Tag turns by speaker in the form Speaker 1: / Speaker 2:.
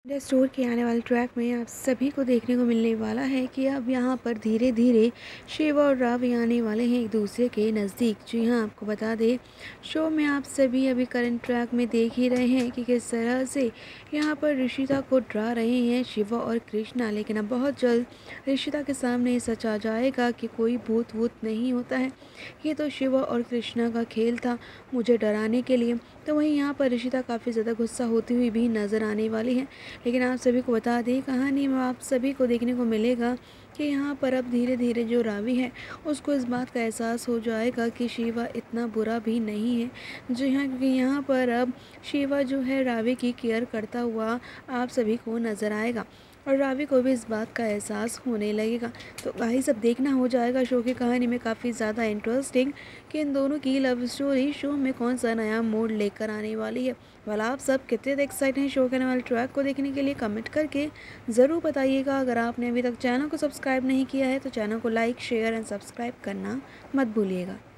Speaker 1: Store के आने वाले ट्रैक में आप सभी को देखने को मिलने वाला है कि अब यहाँ पर धीरे धीरे शिव और रावी आने वाले हैं एक दूसरे के नज़दीक। जी हाँ, आपको बता दें, शो में आप सभी अभी करंट ट्रैक में देख ही रहे हैं कि किस तरह से यहाँ पर ऋषिता को डरा रहे हैं शिवा और कृष्णा। लेकिन अब बहुत जल्द ऋषिता के सामने सच आ जाएगा कि कोई भूत वूत नहीं होता है, ये तो शिवा और कृष्णा का खेल था मुझे डराने के लिए। तो वहीं यहाँ पर ऋषिता काफ़ी ज़्यादा गुस्सा होती हुई भी नज़र आने वाली है। लेकिन आप सभी को बता दें, कहानी में आप सभी को देखने को मिलेगा कि यहाँ पर अब धीरे धीरे जो रावी है उसको इस बात का एहसास हो जाएगा कि शिवा इतना बुरा भी नहीं है। जी हाँ, क्योंकि यहाँ पर अब शिवा जो है रावी की केयर करता हुआ आप सभी को नज़र आएगा और रावी को भी इस बात का एहसास होने लगेगा। तो भाई सब देखना हो जाएगा शो की कहानी में काफ़ी ज़्यादा इंटरेस्टिंग कि इन दोनों की लव स्टोरी शो में कौन सा नया मोड़ लेकर आने वाली है। वाला आप सब कितने एक्साइटेड हैं शो के आने वाले ट्रैक को देखने के लिए, कमेंट करके ज़रूर बताइएगा। अगर आपने अभी तक चैनल को सब्सक्राइब नहीं किया है तो चैनल को लाइक शेयर एंड सब्सक्राइब करना मत भूलिएगा।